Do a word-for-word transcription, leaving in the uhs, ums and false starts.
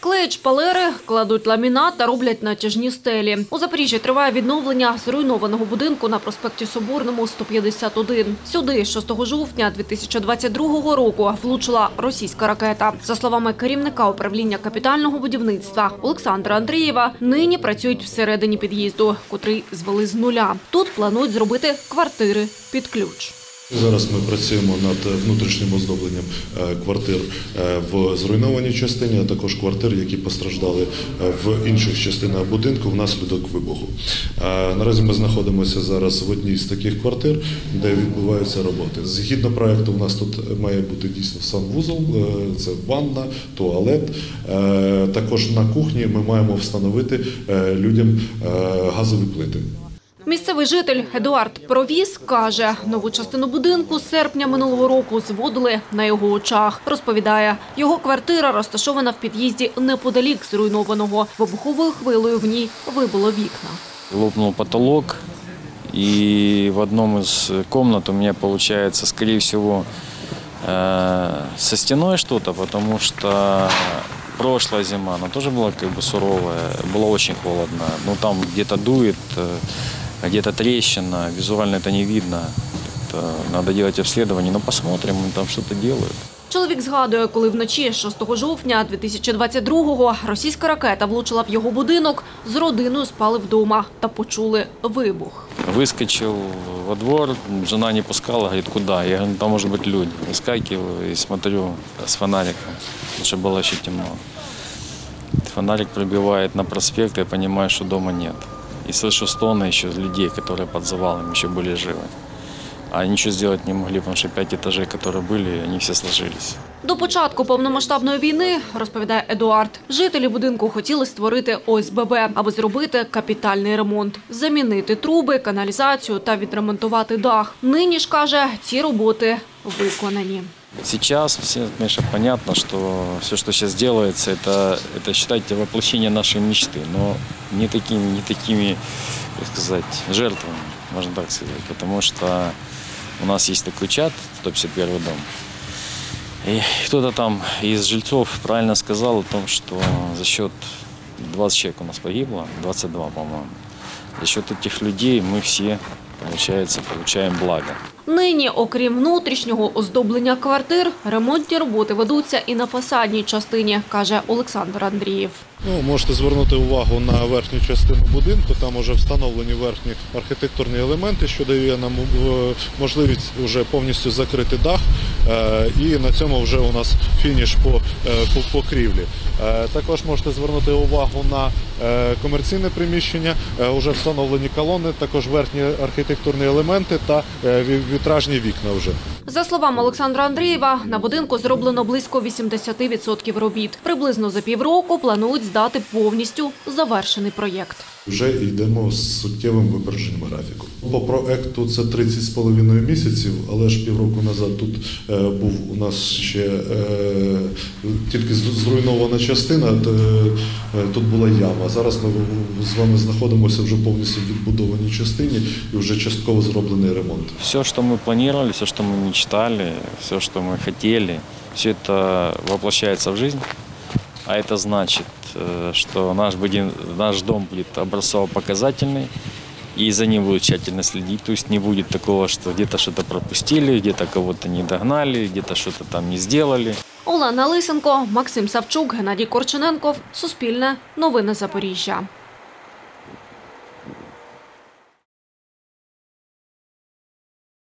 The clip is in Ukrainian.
Клеють шпалери, кладуть ламінат та роблять натяжні стелі. У Запоріжжі триває відновлення зруйнованого будинку на проспекті Соборному, сто п'ятдесят один. Сюди шостого жовтня дві тисячі двадцять другого року влучила російська ракета. За словами керівника управління капітального будівництва Олександра Андрієва, нині працюють всередині під'їзду, котрий звели з нуля. Тут планують зробити квартири під ключ. Зараз ми працюємо над внутрішнім оздобленням квартир в зруйнованій частині, а також квартир, які постраждали в інших частинах будинку внаслідок вибуху. Наразі ми знаходимося зараз в одній з таких квартир, де відбуваються роботи. Згідно проєкту, у нас тут має бути дійсно санвузол, це ванна, туалет. Також на кухні ми маємо встановити людям газові плити. Місцевий житель Едуард Провіз каже, нову частину будинку з серпня минулого року зводили на його очах. Розповідає, його квартира розташована в під'їзді неподалік зруйнованого. Вибуховою хвилею в ній вибило вікна. Лопнув потолок, і в одному з кімнат у мене, виходить, скоріше всього, со стіною щось, тому що прошлая зима, она тоже была как бы суровая, было очень холодно. Ну там где-то дует, где-то трещина, визуально это не видно. Это надо делать обследование, но посмотрим, там что-то делают. Чоловік згадує, коли вночі шостого жовтня дві тисячі двадцять другого російська ракета влучила в його будинок, з родиною спали вдома та почули вибух. Выскочил во двор, жена не пускала, говорит, куда? Я говорю, там может быть люди. Выскакиваю и смотрю с фонариком, потому что было еще темно. Фонарик пробивает на проспект, я понимаю, что дома нет. И слышу стоны еще людей, которые под завалом еще были живы. А нічого зробити не могли, тому що п'ять етажів, які були, вони всі сложились. До початку повномасштабної війни, розповідає Едуард, жителі будинку хотіли створити О С Б Б, аби зробити капітальний ремонт, замінити труби, каналізацію та відремонтувати дах. Нині ж, каже, ці роботи виконані. Сейчас все, конечно, понятно, что все, что сейчас делается, это, это считайте, воплощение нашей мечты, но не такими, не такими, как сказать, жертвами, можно так сказать, потому что у нас есть такой чат, сто пятьдесят первый дом, и кто-то там из жильцов правильно сказал о том, что за счет двадцати человек у нас погибло, двадцать два, по-моему, за счет этих людей мы все, получается, получаем благо. Нині, окрім внутрішнього оздоблення квартир, ремонтні роботи ведуться і на фасадній частині, каже Олександр Андрієв. Ну, можете звернути увагу на верхню частину будинку, там вже встановлені верхні архітектурні елементи, що дає нам можливість вже повністю закрити дах, і на цьому вже у нас фініш по покрівлі. Також можете звернути увагу на комерційне приміщення, вже встановлені колони, також верхні архітектурні елементи та вітражні вікна вже. За словами Олександра Андрієва, на будинку зроблено близько вісімдесят відсотків робіт. Приблизно за півроку планують здати повністю завершений проєкт. Вже йдемо з суттєвим випередженням графіку. По проекту це тридцять з половиною місяців, але ж півроку назад тут е, був у нас ще е, тільки зруйнована частина, то, е, тут була яма. Зараз ми з вами знаходимося вже повністю в відбудованій частині і вже частково зроблений ремонт. Все, що ми планували, все, що ми мечтали, все, що ми хотіли, все це воплощається в життя. А это значит, что наш, будем, наш дом будет образцово-показательный, и за ним будут тщательно следить. То есть не будет такого, что где-то что-то пропустили, где-то кого-то не догнали, где-то что-то там не сделали. Олена Лисенко, Максим Савчук, Геннадій Корчененков. Суспільне. Новини Запоріжжя.